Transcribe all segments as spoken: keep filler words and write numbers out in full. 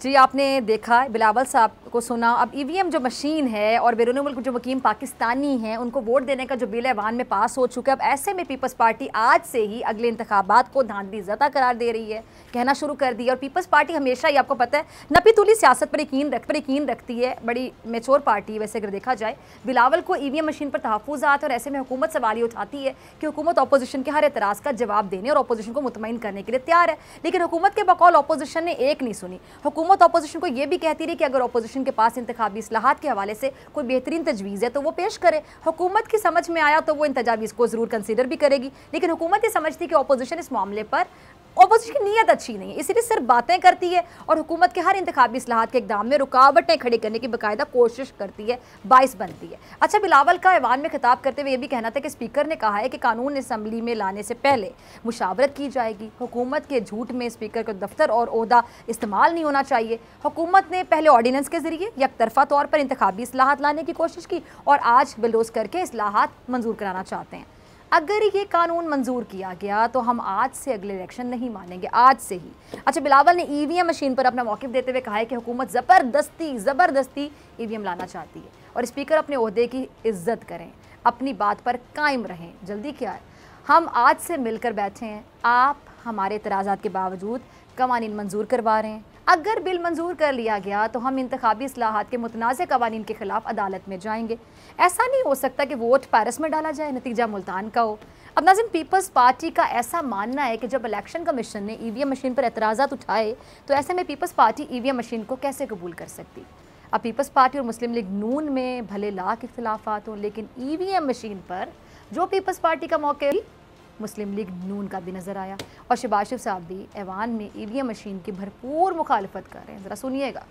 जी, आपने देखा बिलावल साहब को सुना। अब ईवीएम जो मशीन है और बैरून मुल्क जो वकीम पाकिस्तानी हैं उनको वोट देने का जो बिल ऐवान में पास हो चुका है। अब ऐसे में पीपल्स पार्टी आज से ही अगले इंतखाबात को धांधली ज़दा करार दे रही है, कहना शुरू कर दिया। और पीपल्स पार्टी हमेशा ही आपको पता है नपी तुली सियासत पर यकीन रख पर यकीन रखती है, बड़ी मेच्योर पार्टी है। वैसे अगर देखा जाए बिलावल को ईवीएम मशीन पर तहफ़्फ़ुज़ात और ऐसे में हुकूमत सवाल ये उठाती है कि हुकूमत अपोजिशन के हर एतराज़ का जवाब देने और अपोजिशन को मुतमईन करने के लिए तैयार है। लेकिन हुकूमत के बकौल अपोजिशन ने एक नहीं सुनी। हुकूमत अपोजिशन को यह भी कहती रही कि अगर अपोजिशन के पास इंतखाबी इस्लाहात के हवाले से कोई बेहतरीन तजवीज़ है तो वो पेश करे। हुकूमत की समझ में आया तो वो इन तजावीज़ को ज़रूर कंसीडर भी करेगी। लेकिन हुकूमत ये समझती कि अपोजिशन इस मामले पर अपोजिशन की नीयत अच्छी नहीं है, इसीलिए सिर्फ बातें करती है और हुकूमत के हर इंतखाबी इस्लाहात के इक़दाम में रुकावटें खड़ी करने की बाकायदा कोशिश करती है, बाइस बनती है। अच्छा, बिलावल का ऐवान में खिताब करते हुए ये भी कहना था कि स्पीकर ने कहा है कि कानून असम्बली में लाने से पहले मुशावरत की जाएगी। हुकूमत के झूठ में स्पीकर का दफ्तर और ओहदा इस्तेमाल नहीं होना चाहिए। हुकूमत ने पहले ऑर्डीनेंस के जरिए यकतरफा तौर पर इंतखाबी इस्लाहात लाने की कोशिश की और आज बिलडोज करके इस्लाहात मंजूर कराना चाहते हैं। अगर ये कानून मंजूर किया गया तो हम आज से अगले इलेक्शन नहीं मानेंगे, आज से ही। अच्छा, बिलावल ने ईवीएम मशीन पर अपना मौक़िफ़ देते हुए कहा है कि हुकूमत ज़बरदस्ती ज़बरदस्ती ईवीएम लाना चाहती है और स्पीकर अपने ओहदे की इज्जत करें, अपनी बात पर कायम रहें। जल्दी क्या है, हम आज से मिलकर बैठे हैं। आप हमारे एतराज़ात के बावजूद कवानीन मंजूर करवा रहे हैं। अगर बिल मंजूर कर लिया गया तो हम इंतखाबी इस्लाहात के मुतनाज़ कवानीन के खिलाफ अदालत में जाएंगे। ऐसा नहीं हो सकता कि वोट पेरिस में डाला जाए, नतीजा मुल्तान का हो। अब नाज़रीन, पीपल्स पार्टी का ऐसा मानना है कि जब इलेक्शन कमीशन ने ईवीएम मशीन पर एतराज़ात उठाए तो ऐसे में पीपल्स पार्टी ईवीएम मशीन को कैसे कबूल कर सकती। अब पीपल्स पार्टी और मुस्लिम लीग नून में भले लाख इख्तिलाफ़ात हों, लेकिन ईवीएम मशीन पर जो पीपल्स पार्टी का मौक़िफ़ मुस्लिम लीग नून का भी नज़र आया। और शहबाज शरीफ साहब भी ऐवान में ईवीएम मशीन की भरपूर मुखालफत कर रहे हैं। ज़रा सुनिएगा।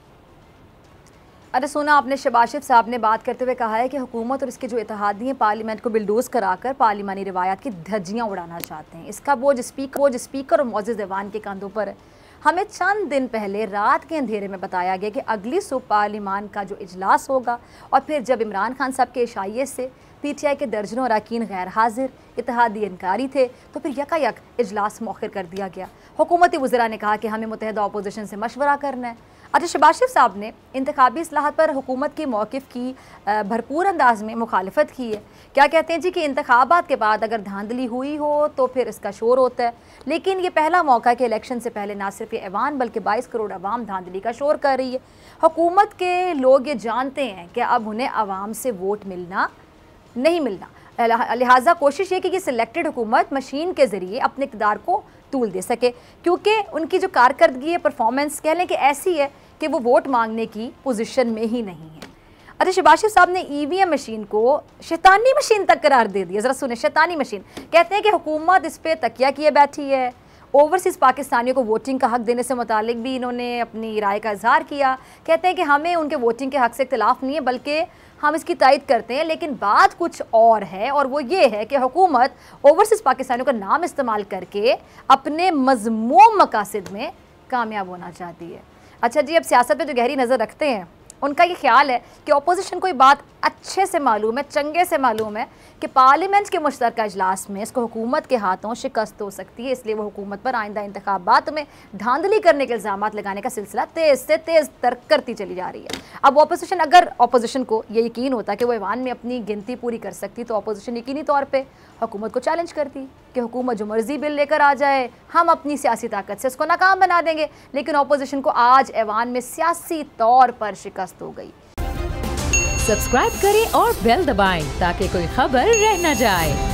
अरे सुना आपने, शहबाज शरीफ साहब ने बात करते हुए कहा है कि हुकूमत और इसके जो इत्तेहादी हैं पार्लियामेंट को बिलडोज कराकर पार्लिमानी रिवायात की धज्जियाँ उड़ाना चाहते हैं। इसका बोझ स्पीकर बोझ स्पीकर और मौजूद ऐवान के कंधों पर है। हमें चंद दिन पहले रात के अंधेरे में बताया गया कि अगली सुबह पार्लिमान का जो इजलास होगा और फिर जब इमरान खान साहब के इशाइये से पीटीआई के दर्जनों अरकान गैर हाजिर, इत्तेहादी इनकारी थे, तो फिर यकायक इजलास मौखर कर दिया गया। हुकूमती वज़रा ने कहा कि हमें मुत्तहिदा अपोजिशन से मशवरा करना है। अच्छा, शहबाज शरीफ साहब ने इंतखाबी इस्लाहात पर हुकूमत के मौक़िफ़ की भरपूर अंदाज में मुखालफत की है। क्या कहते हैं जी कि इंतखाबात के बाद अगर धांधली हुई हो तो फिर इसका शोर होता है, लेकिन ये पहला मौका है कि इलेक्शन से पहले ना सिर्फ ये ऐवान बल्कि बाईस करोड़ अवाम धांधली का शोर कर रही है। हुकूमत के लोग ये जानते हैं कि अब उन्हें अवाम से वोट मिलना नहीं मिलना, लिहाजा कोशिश ये कि ये सिलेक्टेड हुकूमत मशीन के ज़रिए अपने इक़्तिदार को तूल दे सके, क्योंकि उनकी जो कारकर्दगी है, परफॉर्मेंस कह लें कि ऐसी है कि वो वोट मांगने की पोजीशन में ही नहीं है। अच्छा, शहबाज शरीफ साहब ने ईवीएम मशीन को शैतानी मशीन तक करार दे दिया। ज़रा सुने, शैतानी मशीन। कहते हैं कि हुकूमत इस पर तकिया किए बैठी है। ओवरसीज़ पाकिस्तानियों को वोटिंग का हक देने से मुतालिक भी इन्होंने अपनी राय का इजहार किया। कहते हैं कि हमें उनके वोटिंग के हक से इख्तिलाफ़ नहीं है, बल्कि हम इसकी तायद करते हैं, लेकिन बात कुछ और है और वो ये है कि हुकूमत ओवरसीज़ पाकिस्तानियों का नाम इस्तेमाल करके अपने मज़मूम मकासद में कामयाब होना चाहती है। अच्छा जी, अब सियासत पे जो गहरी नज़र रखते हैं उनका ये ख्याल है कि अपोजिशन को ये बात अच्छे से मालूम है, चंगे से मालूम है कि पार्लियामेंट के मुश्तरका इजलास में इसको हुकूमत के हाथों शिकस्त हो सकती है। इसलिए वो हुकूमत पर आइंदा इंतखाबात में धांधली करने के इल्ज़ाम लगाने का सिलसिला तेज़ से तेज़ तर करती चली जा रही है। अब अपोजिशन अगर अपोजिशन को ये यकीन होता कि वो ऐवान में अपनी गिनती पूरी कर सकती तो अपोजिशन यकीनी तौर पर हुकूमत को चैलेंज करती कि हुकूमत जो मर्जी बिल लेकर आ जाए, हम अपनी सियासी ताकत से उसको नाकाम बना देंगे। लेकिन अपोजिशन को आज ऐवान में सियासी तौर पर शिकस्त हो गई। सब्सक्राइब करें और बेल दबाएं ताकि कोई खबर रह न जाए।